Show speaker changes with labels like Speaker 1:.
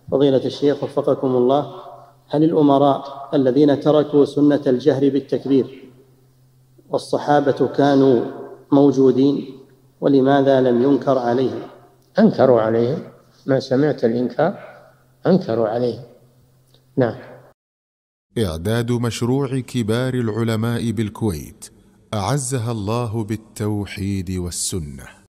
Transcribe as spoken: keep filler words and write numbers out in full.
Speaker 1: فضيلة الشيخ وفقكم الله، هل الأمراء الذين تركوا سنة الجهر بالتكبير والصحابة كانوا موجودين، ولماذا لم ينكر عليهم؟
Speaker 2: أنكروا عليهم، ما سمعت الإنكار، أنكروا عليهم. نعم.
Speaker 3: إعداد مشروع كبار العلماء بالكويت أعزها الله بالتوحيد والسنة.